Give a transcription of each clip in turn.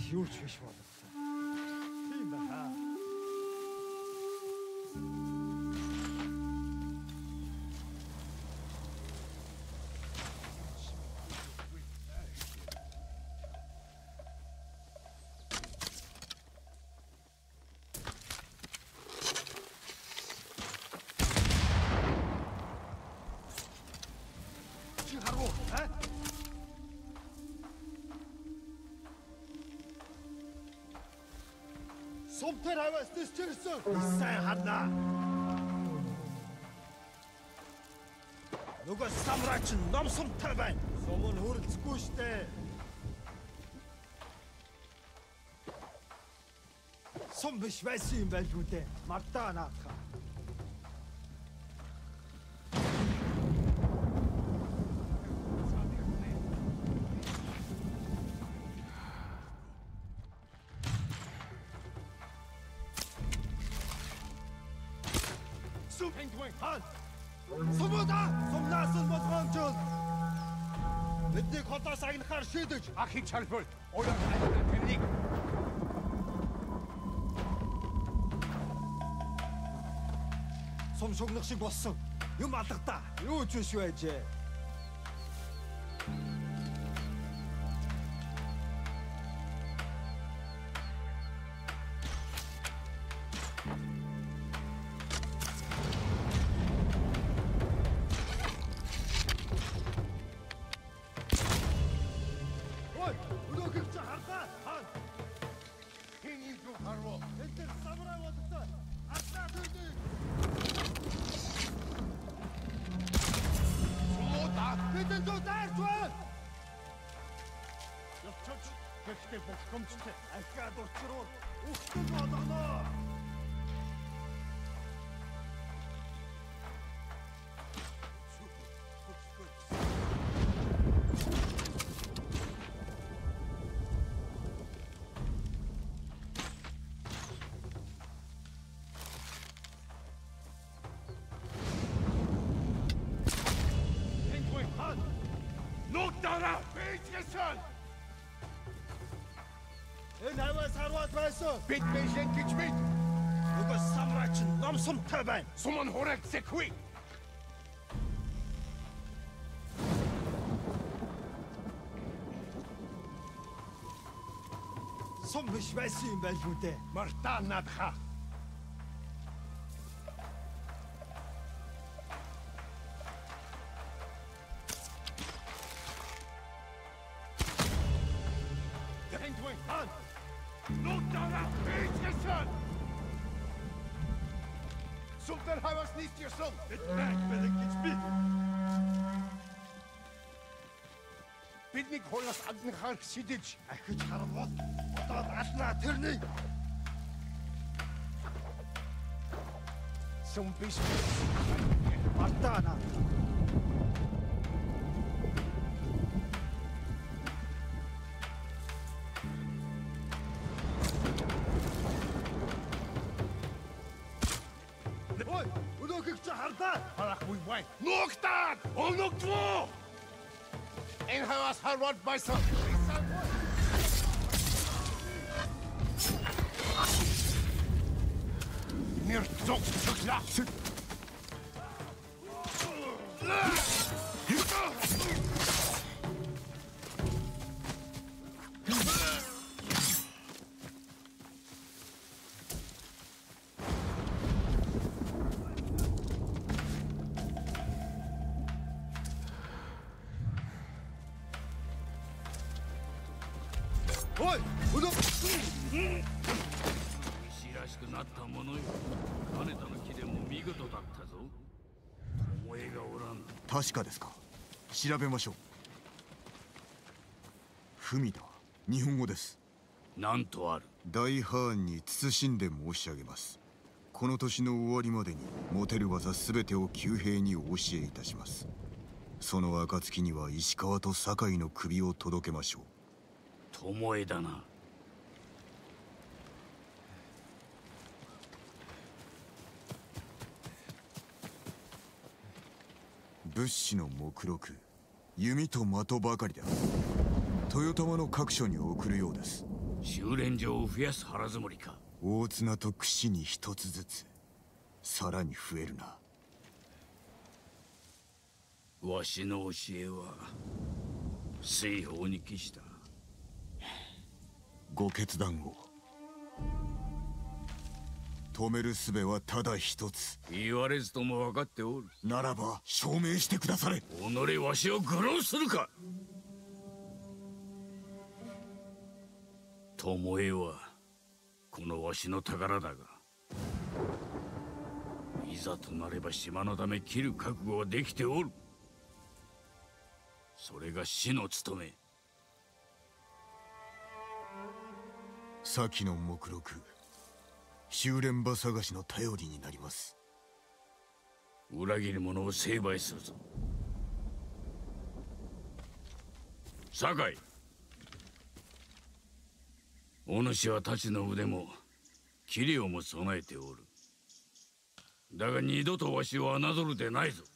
юу ч биш боловсон. Тийм байна. Чи харгу, Сумтар аваас төсчөрсөн. Сайн хаднаа. Нөгөө самраач ном сумтай байна. Сум нь хөрөлцөхгүй штэ. Сум биш байсан юм байлгүй дээ. Мартаа наатах. Сумуда! Сумнаас нь болгоомжуул! Биднийг хотоос агнахаар шийдэж! Ахыг чалбал! Ойлоо хайрна тэрнийг! Сум шугнах шиг болсон. Юм алгадаа. Юу ч биш байжээ. Гэхдээ бохомжтой ахаад учрууд өгтөл болгоно. Нугтара бийцгэсэн! Энэ хаваас харваад байсан. Бид бэжэн гэж бид! Нөгөө самраач ном сумтай байна. Сум нь хурагцэхгүй! Сум биш байсан юм байлгүй дээ. Мартаа наадха! Нугтара бийцгэсэн! Сумтар хаваас нийцсэн! Бид бэлэг гэж би. Биднийг хоолоос агнахаар шидэж Ахиж харвал бодоод алнаа тэрний. сум биш Мартаа наа. Ой, өнөөхийг чи хардаа. харахгүй бай! Нугтаа! Оногдвоо! Энэ хаваас харваад байсан! Нэр зогсоглаа! Ой, өнөө 石らしくなったものよ。金田の木でも見事だったぞ。巴がおらん。 確かですか。調べましょう。文だ。日本語です。 なんとある。 大ハーンに慎んで申し上げます。この年の終わりまでに持てる技すべてを旧兵にお教えいたします。その暁には石川と酒井の首を届けましょう。 巴だな。 物資の目録、弓と的ばかりだ。豊玉の各所に送るようです。 修練場を増やす腹積もりか。 大綱と櫛に一つずつ、さらに増えるな。 わしの教えは西方に帰した。 ご決断を。止める術はただ一つ。 言われずとも分かっておる。 ならば証明してくだされ。 己わしを愚弄するか。巴はこのわしの宝だが、いざとなれば島のため切る覚悟はできておる。それが死の務め。 先の目録、修練場探しの頼りになります。 裏切り者を成敗するぞ。酒井、お主は太刀の腕も器量も備えておる。だが二度とわしを侮るでないぞ。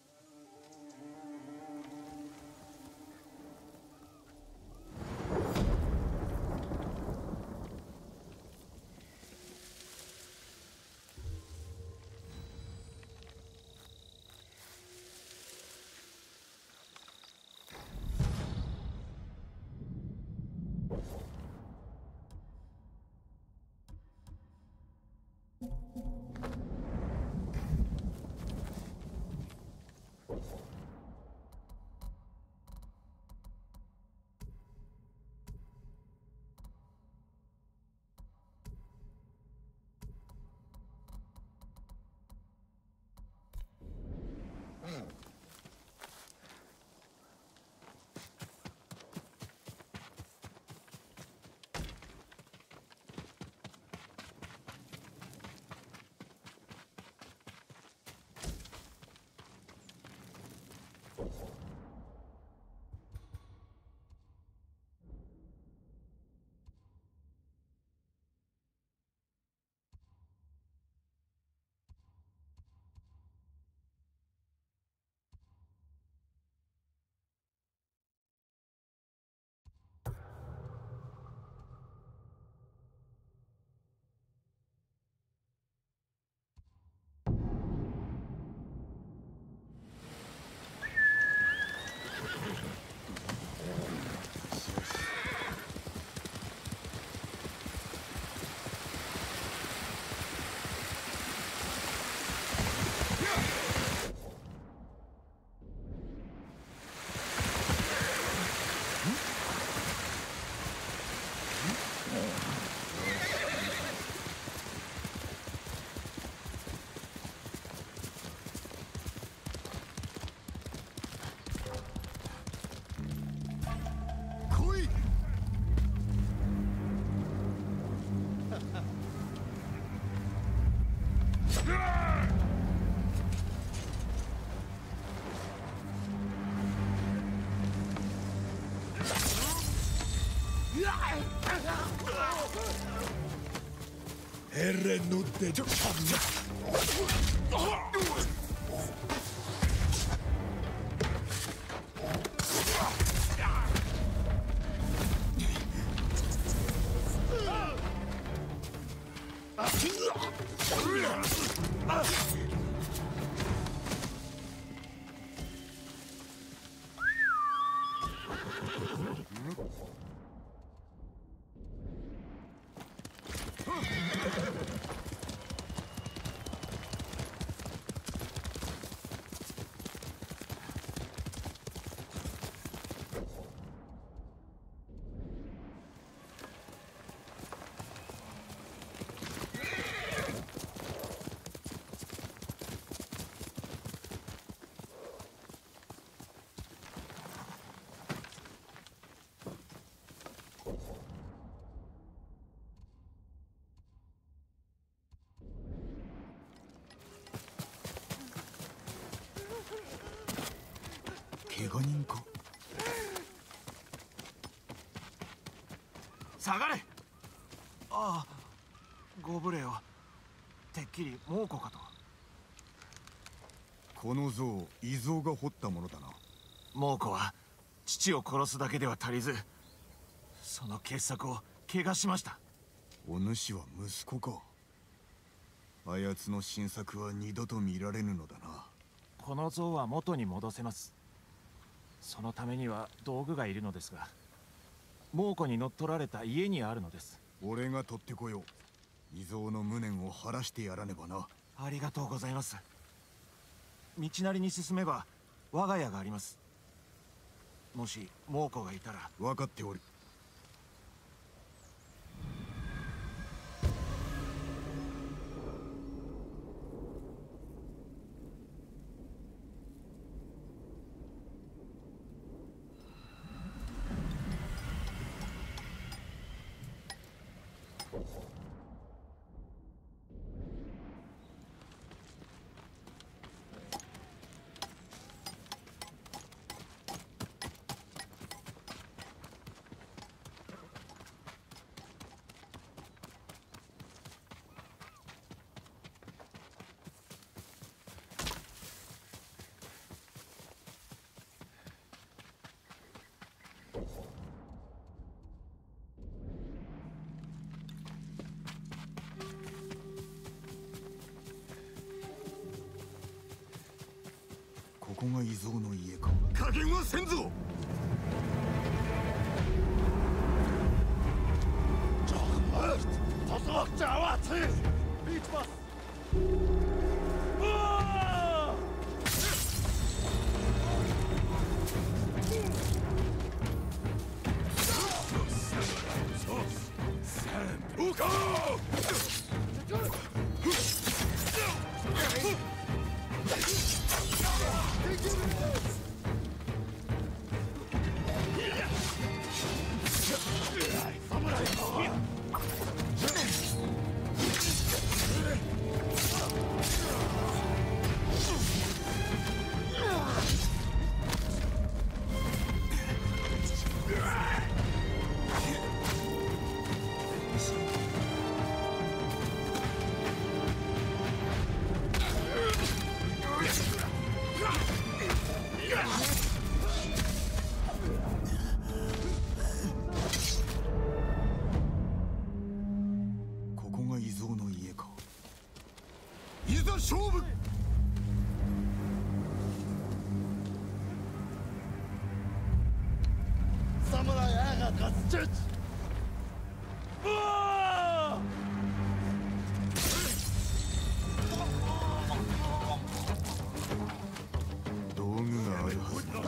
Herrennu de 怪我人か。 下がれ。ああ、ご無礼を。てっきり猛虎かと。 この像、伊蔵が彫ったものだな。 猛虎は父を殺すだけでは足りず、その傑作を怪我しました。 お主は息子か。あやつの新作は二度と見られぬのだな。 この像は元に戻せます。そのためには道具がいるのですが、猛虎に乗っ取られた家にあるのです。 俺が取ってこよう。異蔵の無念を晴らしてやらねばな。 ありがとうございます。道なりに進めば我が家があります。もし猛虎がいたら。 分かっておる。ここが異蔵の家か。加減はせんぞ。 تصرف دعواتي بيت بس 勝負。 侍アガカスチェチ道具があるはずだ。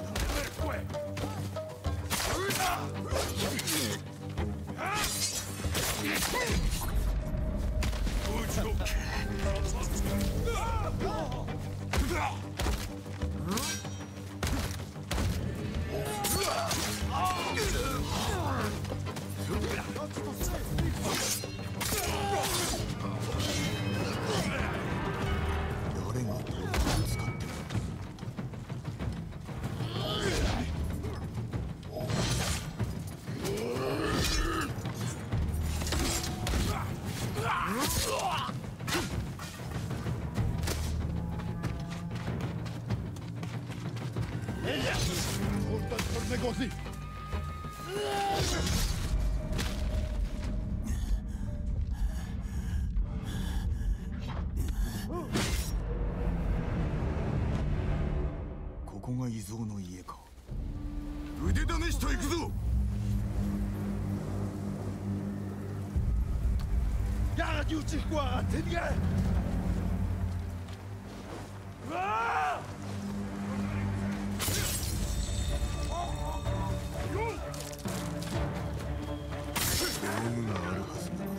誰が道具を使ってる。ここが異蔵の家か。腕試しと行くぞ。 Garde you Chihuahua, t'es bien. 道具があるはずだ。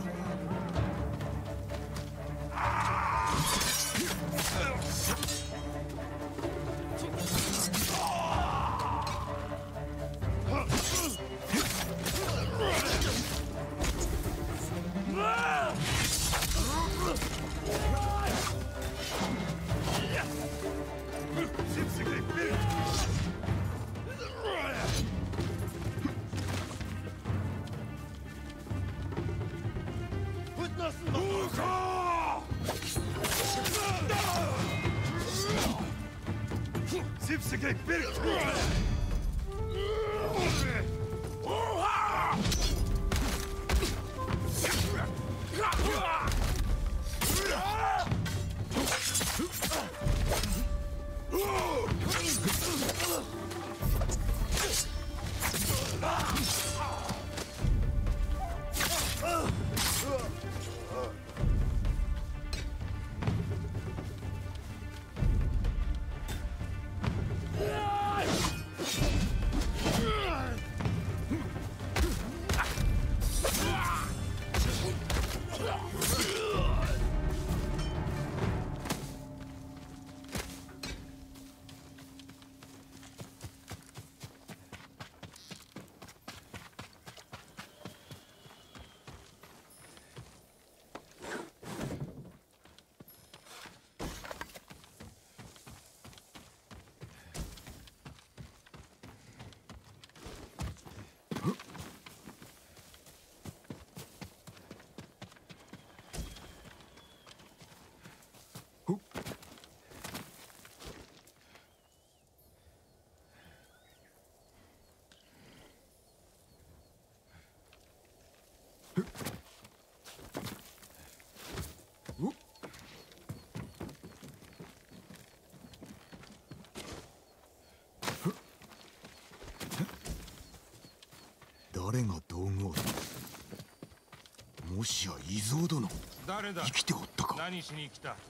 誰が道具を。もしや伊蔵殿。 誰だ。 生きておったか。 何しに来た。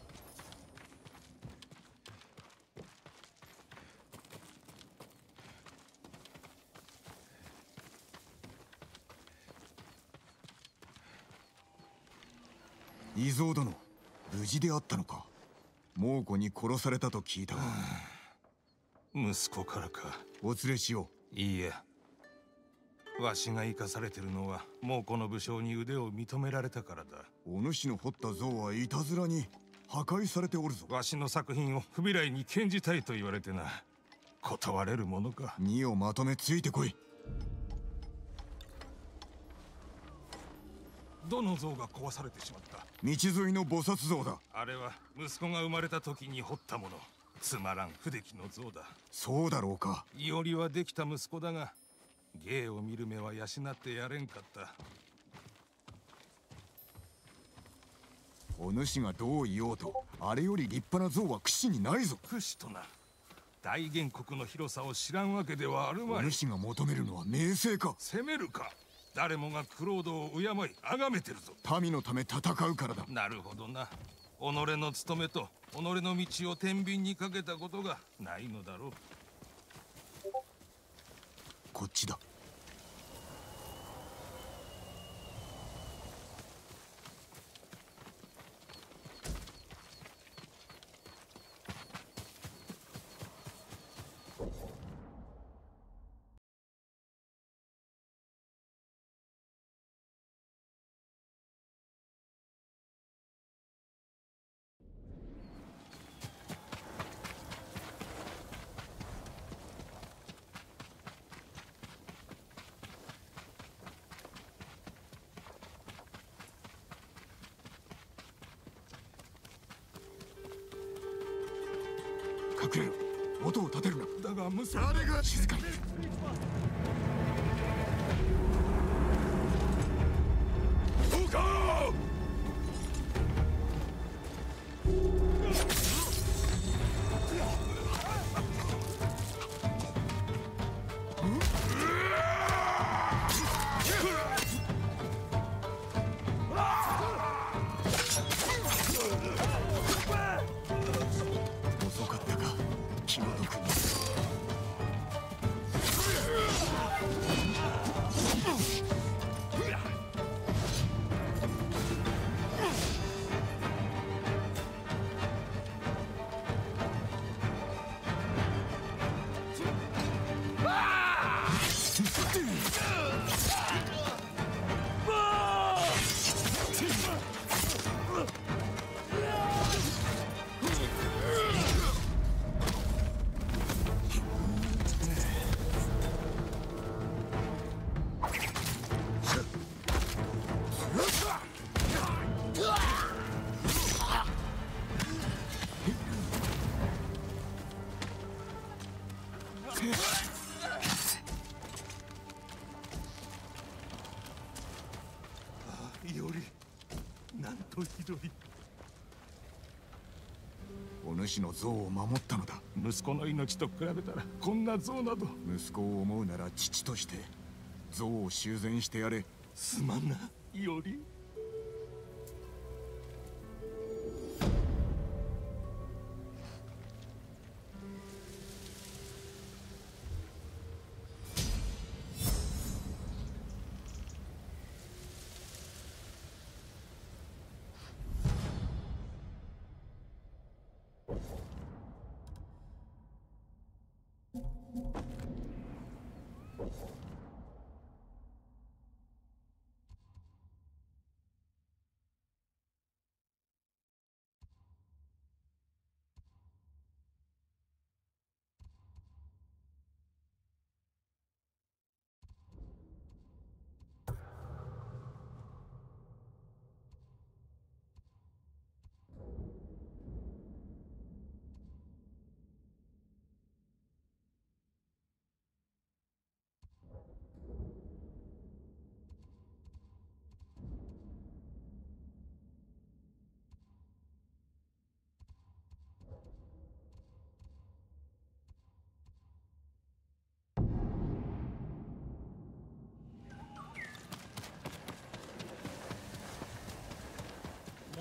伊蔵殿、無事であったのか。猛虎に殺されたと聞いたが。 息子からか。 お連れしよう。いいえ、わしが生かされてるのは猛虎の武将に腕を認められたからだ。 お主の彫った像はいたずらに破壊されておるぞ。 わしの作品を不備来に献じたいと言われてな。断れるものか。 荷をまとめついてこい。 どの像が壊されてしまった。 道沿いの菩薩像だ。 あれは息子が生まれた時に彫ったもの。つまらん不出来の像だ。 そうだろうか。 いおりはできた息子だが、芸を見る目は養ってやれんかった。 お主がどう言おうと、あれより立派な像は櫛にないぞ。 櫛とな。大元国の広さを知らんわけではあるまい。 お主が求めるのは名声か。 攻めるか。誰もがクロードを敬い崇めてるぞ。 民のため戦うからだ。 なるほどな。己の務めと己の道を天秤にかけたことがないのだろう。 こっちだ。隠れろ。音を立てるな。 だが息子。 誰が。静かに。 どうか。 遅かったか、気の毒に。 いおり、なんとひどい。 お主の像を守ったのだ。 息子の命と比べたらこんな像など。 息子を思うなら父として像を修繕してやれ。 すまんな、いおり。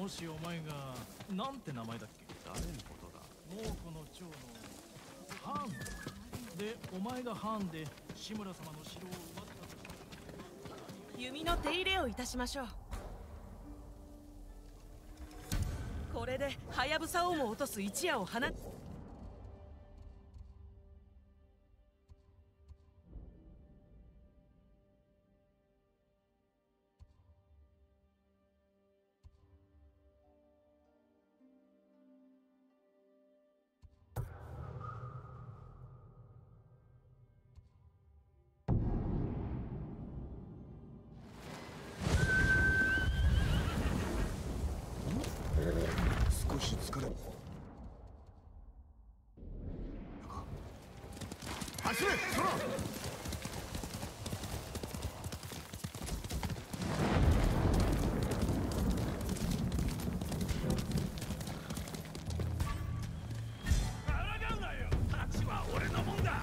もしお前がなんて名前だっけ？誰のことだ？猛虎の長のハーンで、お前がハーンで志村様の城を奪ったとしたら、 弓の手入れをいたしましょう。これでハヤブサをも落とす一夜を放っ。 少し疲れ走れ空。 抗うなよ。勝ちは俺のもんだ。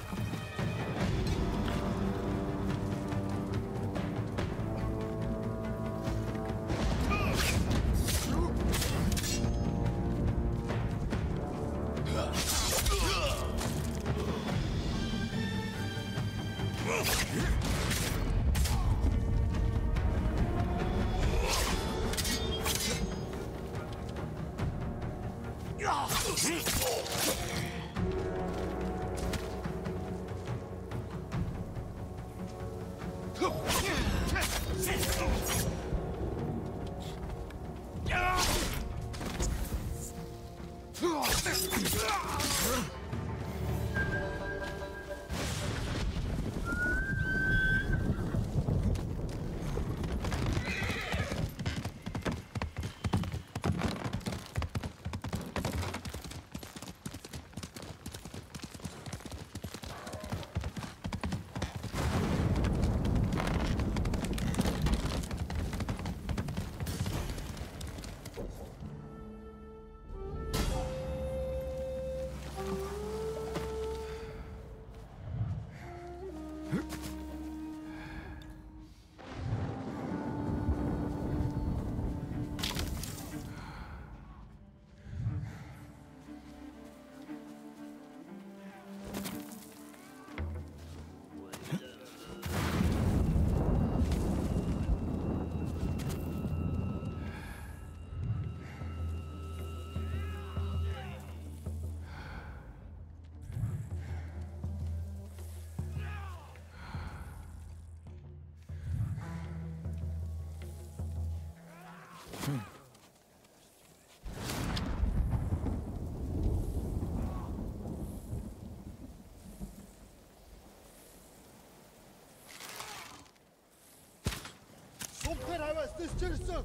Somter havas styrelsen!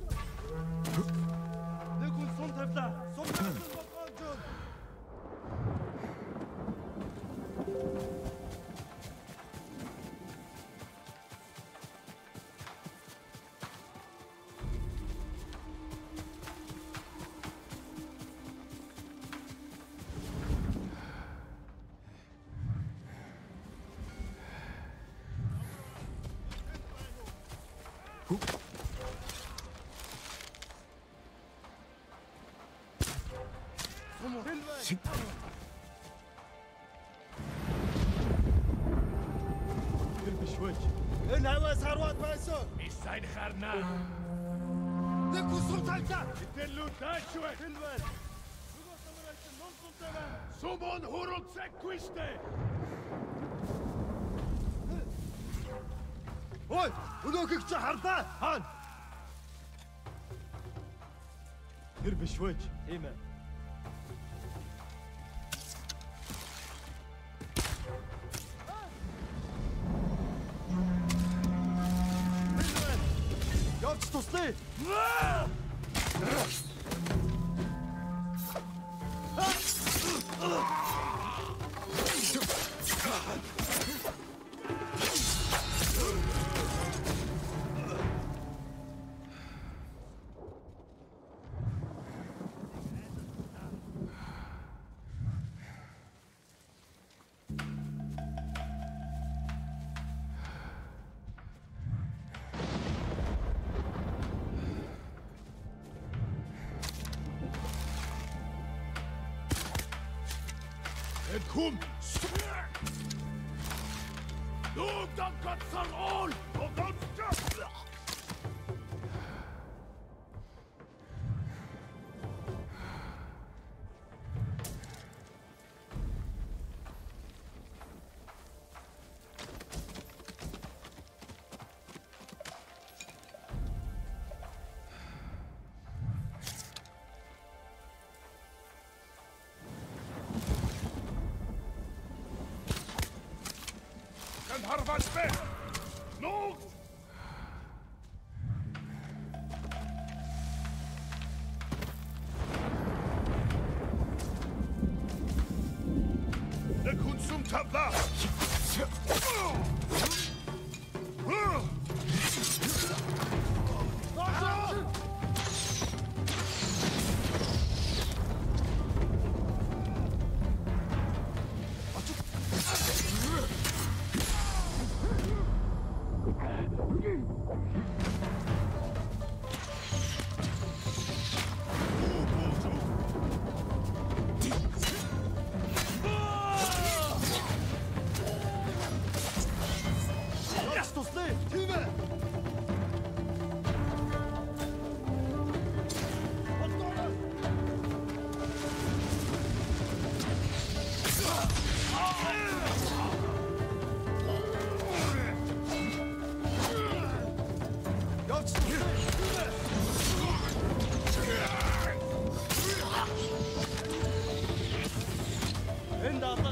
Det går sånt efter! Somter John! الهوا ثروات ميسر السيد خرنا. ديكو سلطان الدلو تاشوه. الواد Somon horot sequiste. Ой, ودوكك شحرتا هان اربش وجه ايمان يابش تصلي Kom! Du dankat sar all! Kan harvan spel! Nog! Det kun som tabla! Stå still! Huvud! Jag står still! Huvud! Ända att...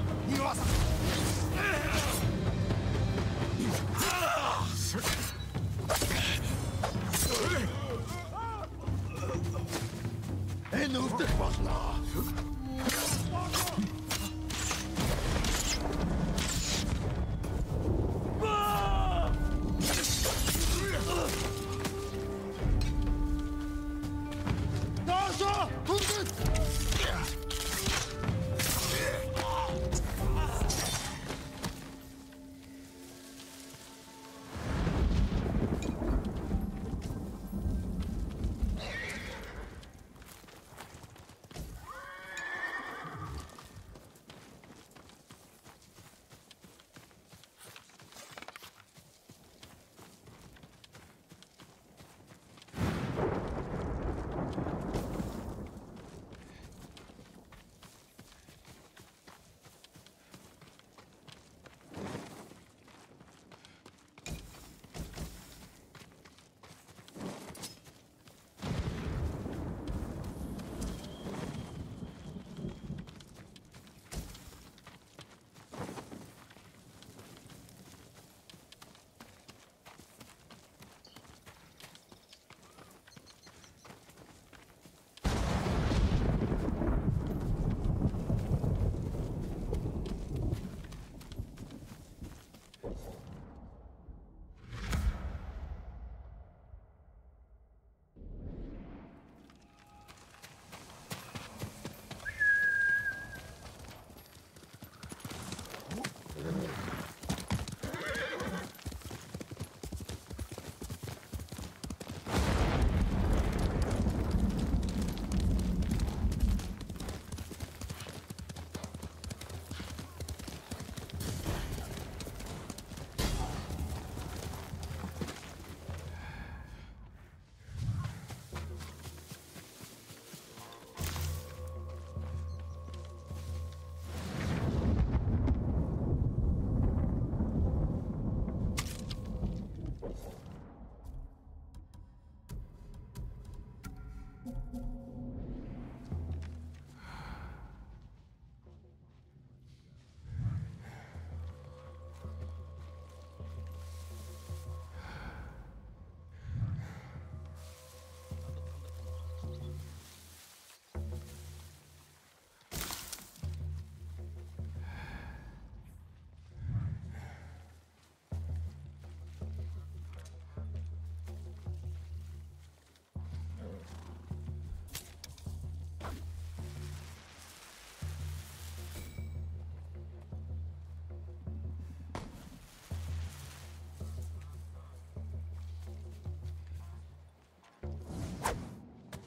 En upptäcktspartner! Darsa! Hundet!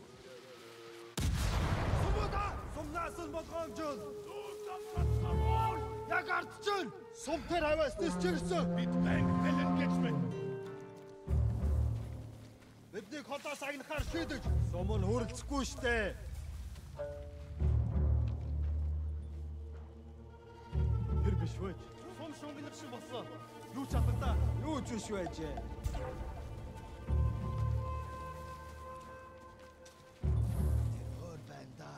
Som nasen mot Rangjun! Du dankat sar all! Яг ардчин! Сумтэр хаваас дэсчирсэн! Бид байна бэлэн гэж байна. Бидний хотоос агнахаар шийдэж, сум нь хөрөлцөхгүй штэ. Тэр биш байж. Сум шунгинах шиг болсон. Юу ч албадаа. Юу ч биш байж. Тэр байна да.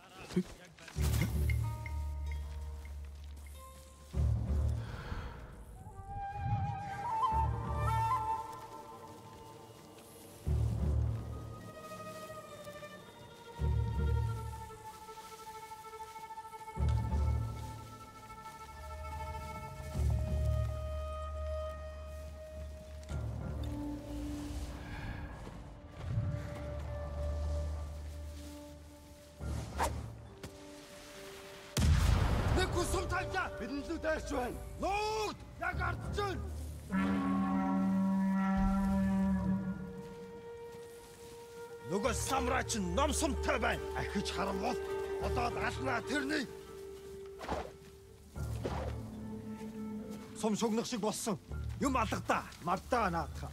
Сум талжаа! Бидний лүү дайрч байна! Нуугд! Яг ардчин! Нөгөө самраач нь ном сумтай байна! Ахиж харамвал одоод алнаа тэрний! Сум шугнах шиг болсон! Юм алгадаа! Мавдаа наадхаа!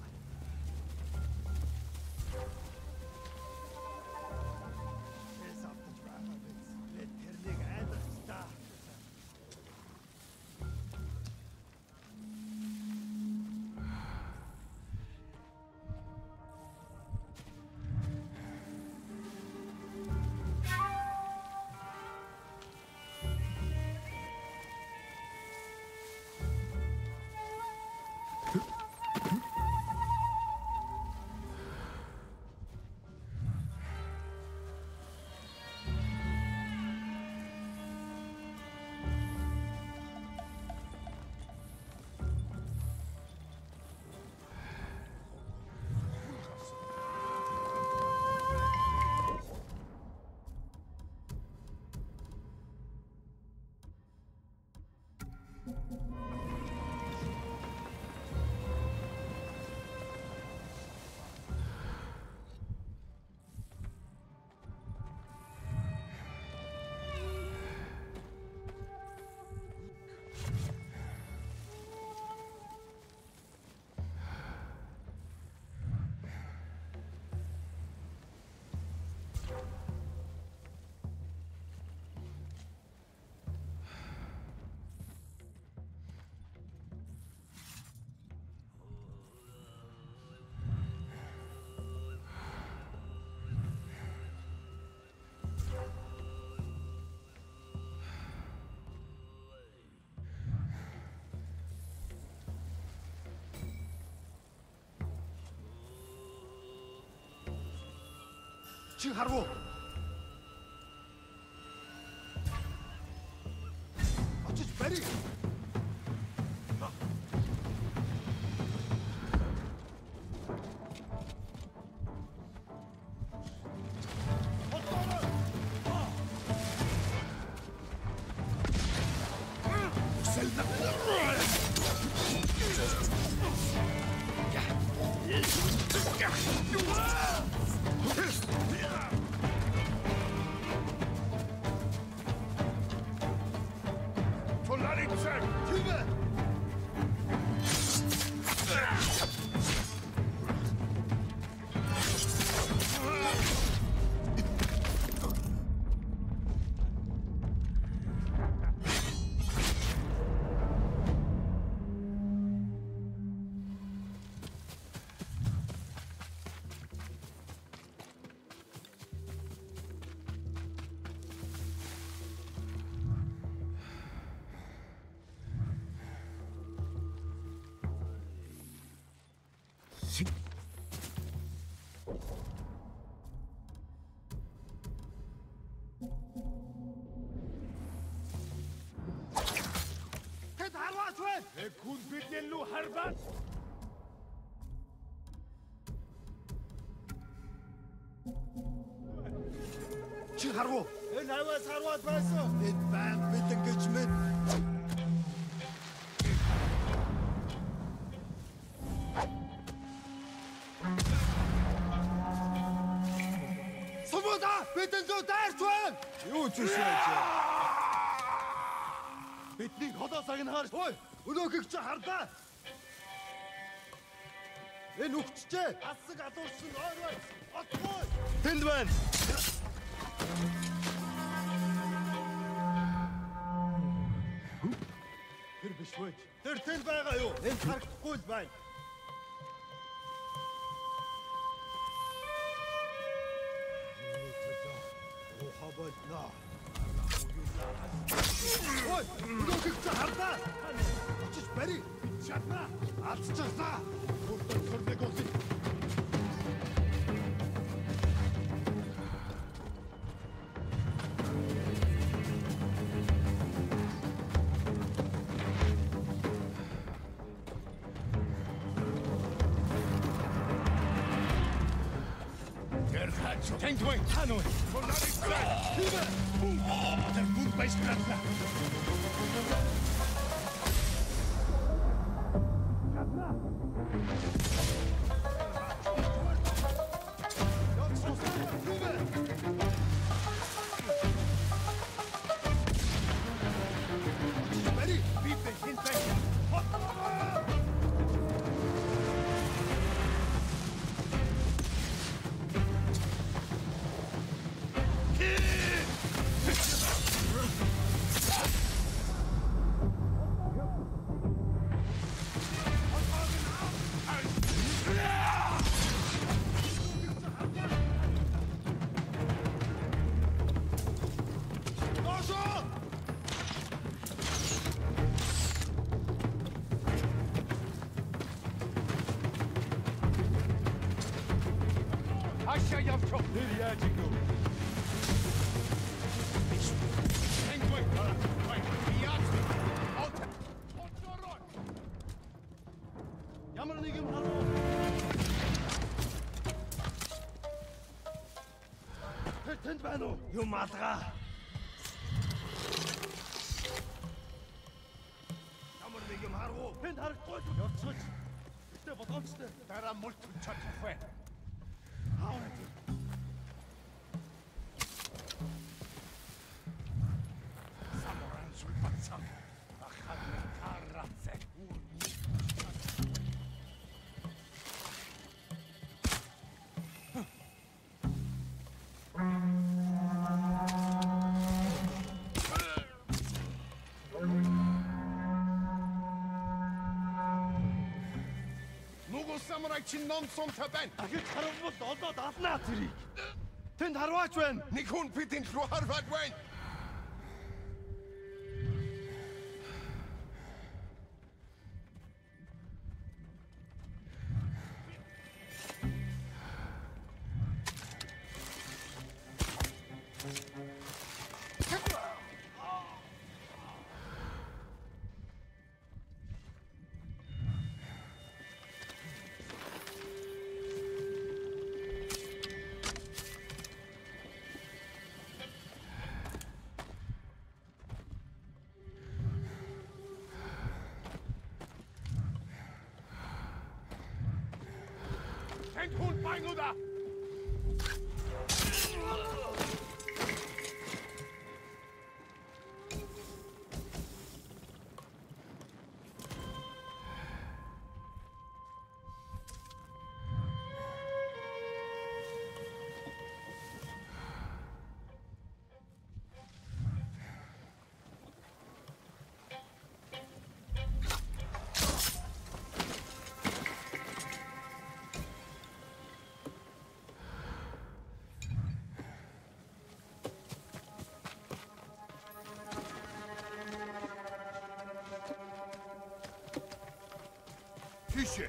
Чи харав уу? Очиж барь. Kun бидний лүү харбат. Чи харав уу? Энэ хаваас харваад байсан. Энд байг бидэн гэж мэд. Сумуда! Бидэн зүү дайрч байна! Юу ч биш байж. Бидний холоосаг нь хар. Ой, өнөөхийг чи харлаа. Энэ үхчихээ. Асаг алуурсан ой ой. Отгой. Тэнд байна. Тэр биш үү? Тэр тэнд байгаа юу? Энд харагдахгүй л байна. Хабална. Ой, өнөөхийг чи харлаа. Очиж барь. Чадна. Алцчихлаа. Бүрдэн сүрлэг үсэ. Тэнгуэн тануу. Монариксаа. Тэр бүл байшгратлаа. Aşağı yapçok. Nereye çıkıyor? Penguin. Ямар нэг юм харав. Тэнд байна уу? Юм алгаа. Ямар нэг юм харав. Тэнд харахгүй. Явцгач. Гэтэ бодгоомжтой. Дараа мулт чадах вэ? Самуран сулпатсан. Ахадны карратсе. Нүгэл самурай чинь номсон таван. Ахиж харавбал олоод алнаа тэрийг. Тэнд харваач байна. Нэг хүн бидний руу харваад байна. Тэнд хүн байнгуда. Тише.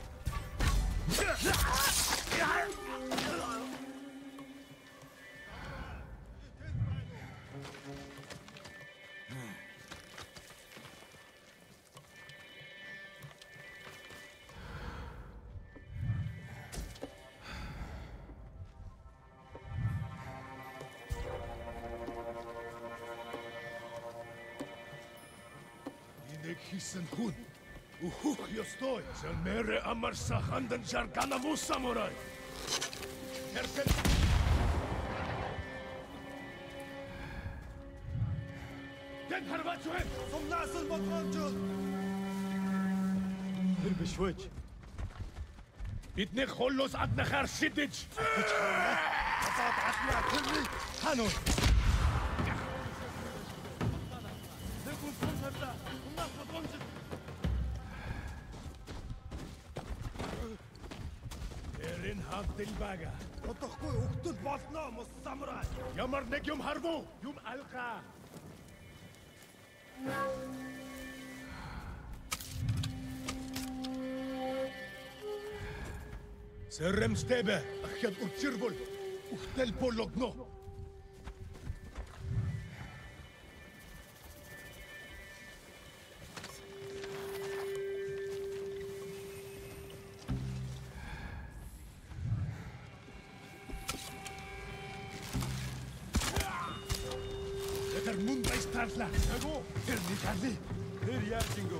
Инэг хийсэн хүн. Ухух ёстой. Сэмэрэ амарса хандан жаргана муу самурай. Тэн харваач байна. Сумнаас нь болгоомж. Тэр биш байж. Бидний холлоос аднахаар шидэж. Атаад атнаа тэрний хаано. Нэг хүн сумсарда. Сумнаас болгоомж. Эрен хавтал бага. Одохгүй өгтөл болно мос самурай. Ямар нэг юм харвуу. Юм алгаа. Сэрэмстэбэ ахяд учирбол. Ухтэл бологно. Тэр мөн байстаалла. Агуу тэр никали. Тэр яатингөө.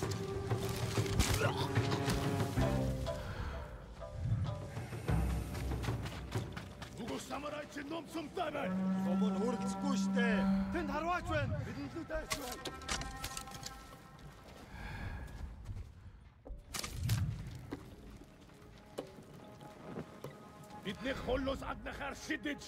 Угу самурай чи номсомтай байна. Сумын хөрөлцөхгүй штэ. Тэнд харваач байна. Бидэнд л дайч байна. Бидний холлоос аднахаар шидэж.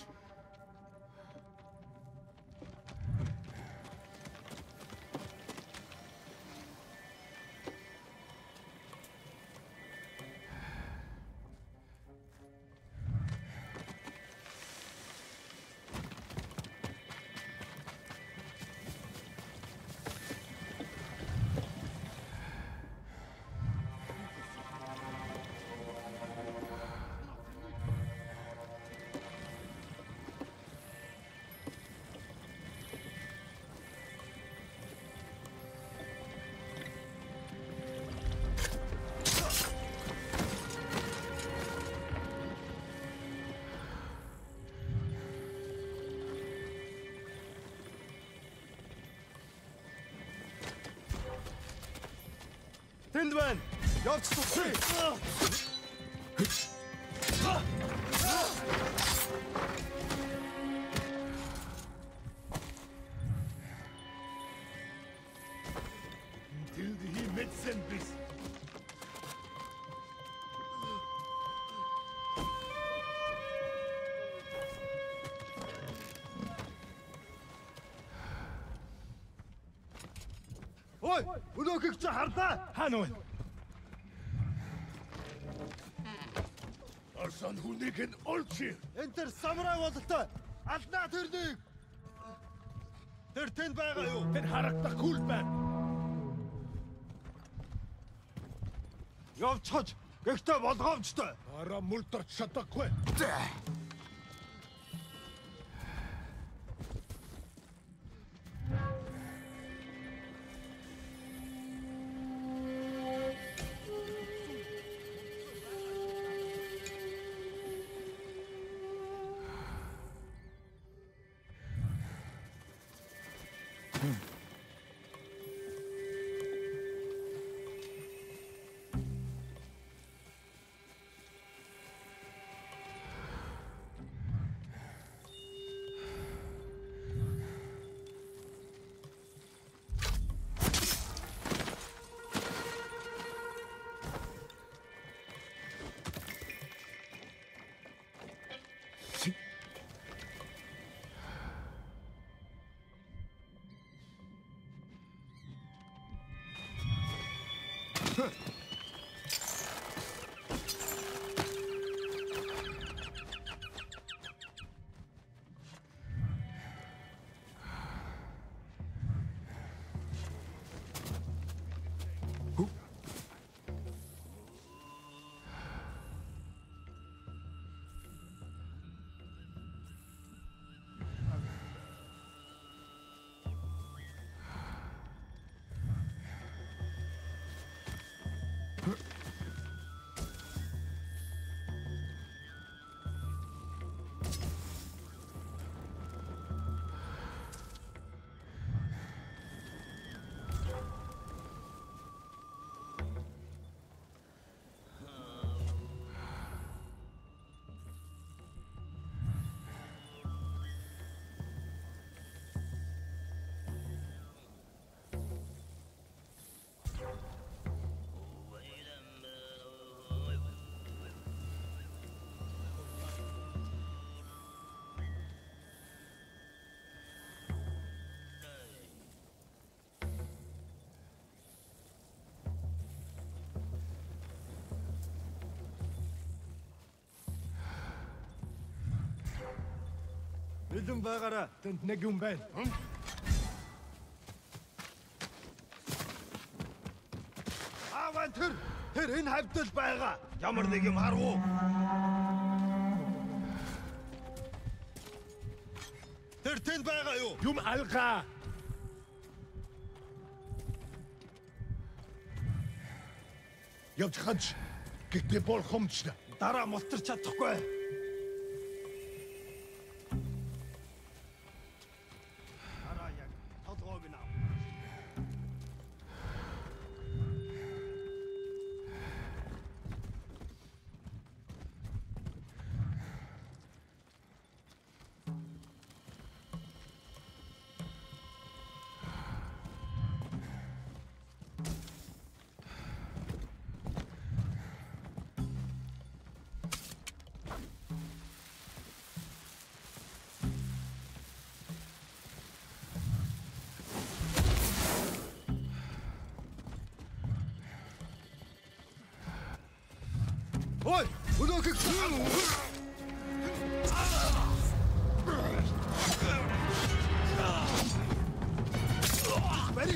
Тэнд байна. Явц тусъя. Tildi metsen bis. Ой, өнөөхийг чи харлаа. Хаана вэ? Орсон хүнийг нь олчи. Энд тэр самурай бололтой. Алднаа тэрнийг. Тэр тэнд байгаа юу? Тэр харагдахгүй л байна. Явцгаж. Гэхдээ болгоомжтой. Ара мултарч чадахгүй. Бэлэн байгаараа тэнд нэг юм байна. Ааван тэр энэ хавьд л байгаа. Ямар нэг юм харав уу? Тэр тэнд байгаа юу? Юм алгаа. Явж ханч. Гэтэ болохомч дараа мултарч чадахгүй. Дараа яг толгойг нь ав. Ой, өнөөхийг Бари.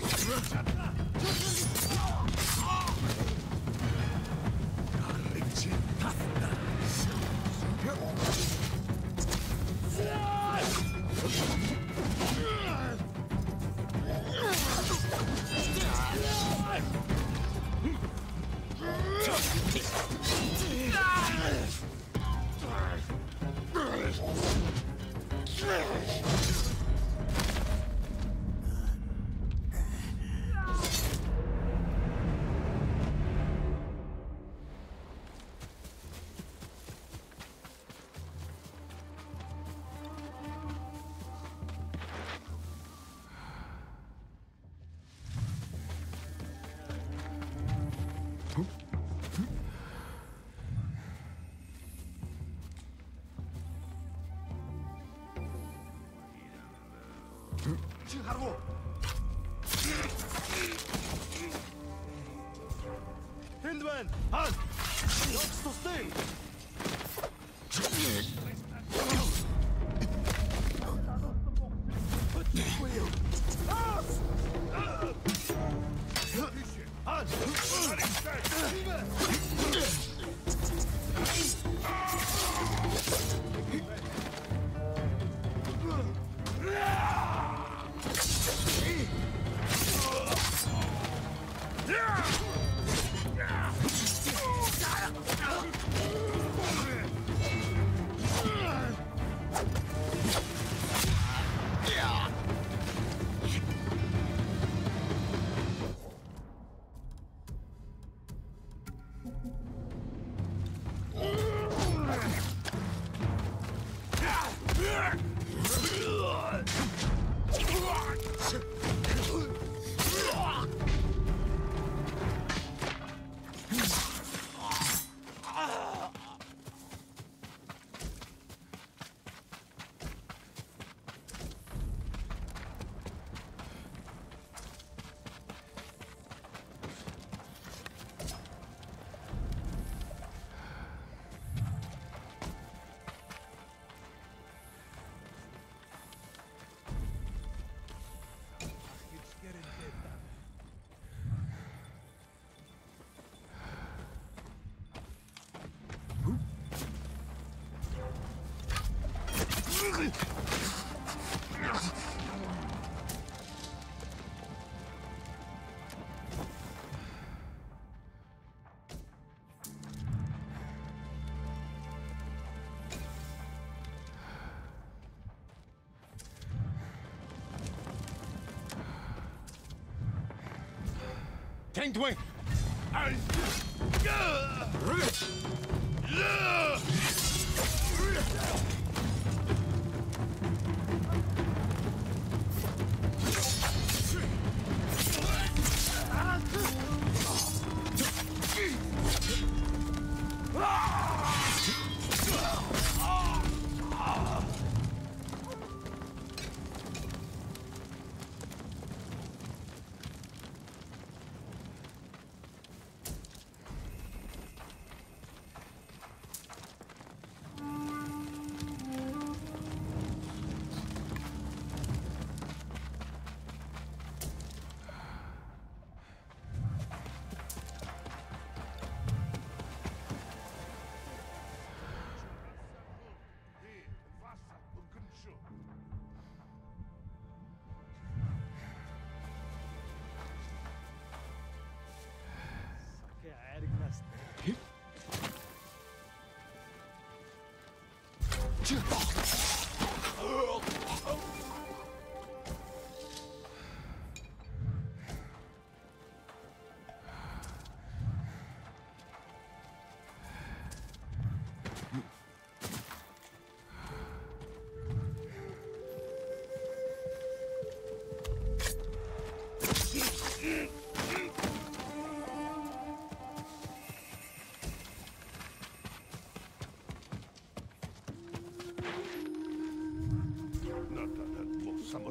Чи харгу. Тэнд байна. Хан. Явц тустай. Tanked wing.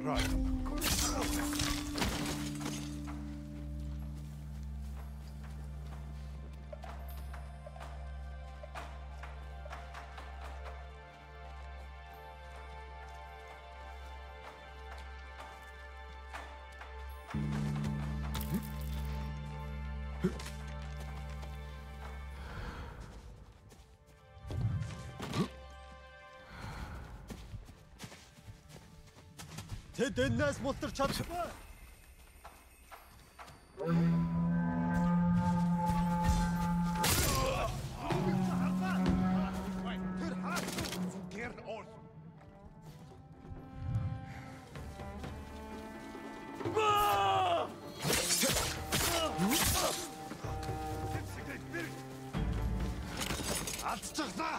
Тэд энэс мултар чадахгүй. Тэр хаач зүгээр оол. Алдчихлаа.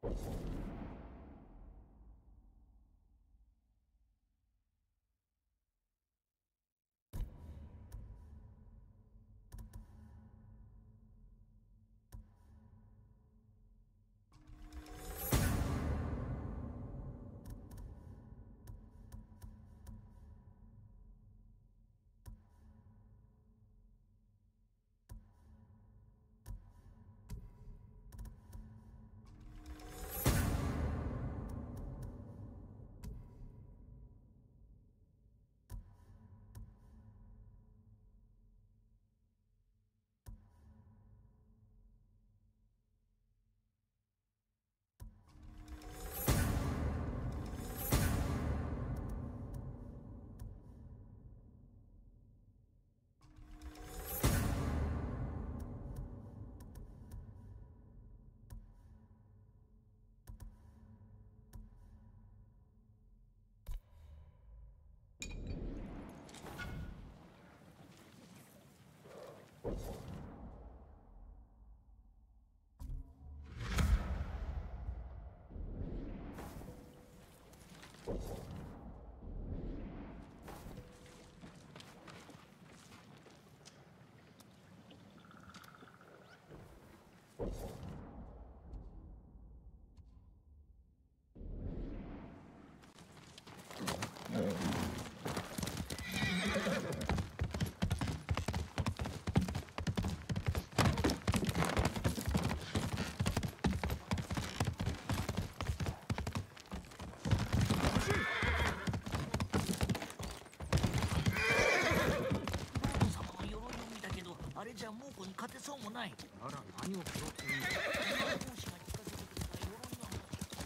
じゃ猛虎に勝てそうもない。 なら何を気取っているんだ。 講師が聞かせてくれた鎧の話。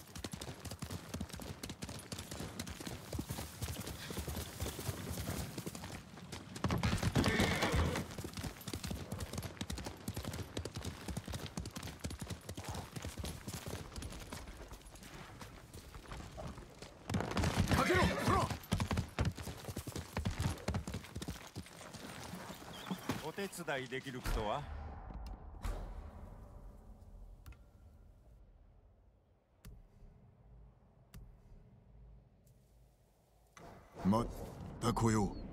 かけろ、ほら。 お手伝いできることは？ まった来よう。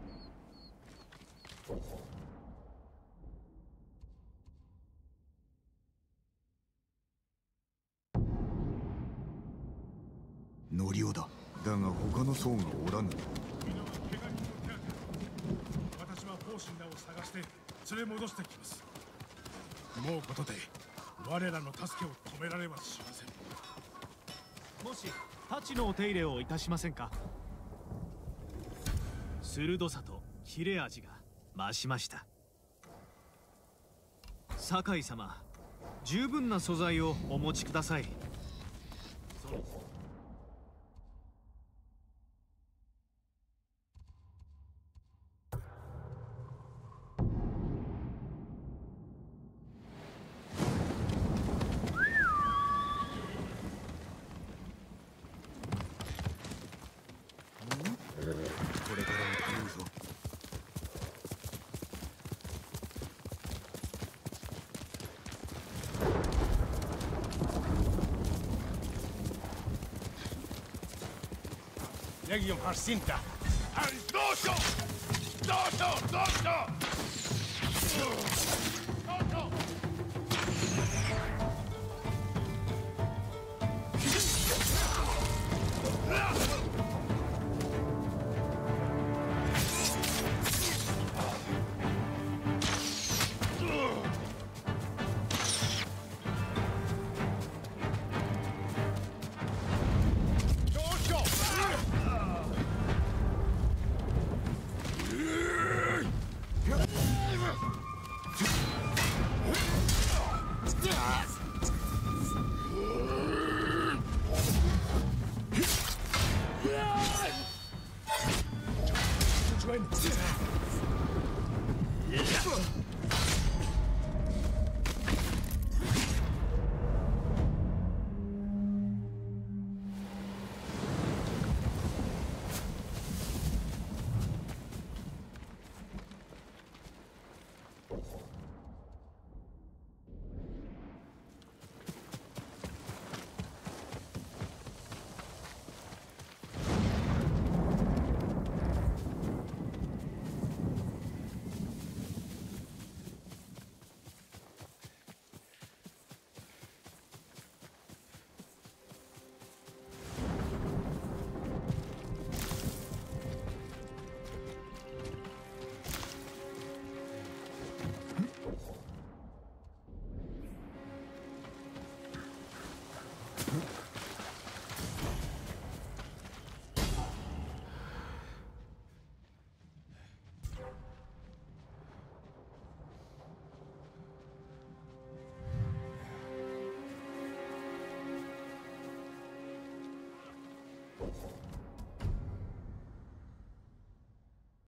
ノリオだ。だが他の僧がおらぬ。 皆は怪我人の手当て。私は法神らを探して連れ戻してきます。もうことで我らの助けを止められはしません。 もし太刀のお手入れをいたしませんか。鋭さと切れ味が増しました。酒井様、十分な素材をお持ちください。 これからも来るぞ。 Legion Harsinta! Al dojo! Dojo! Dojo!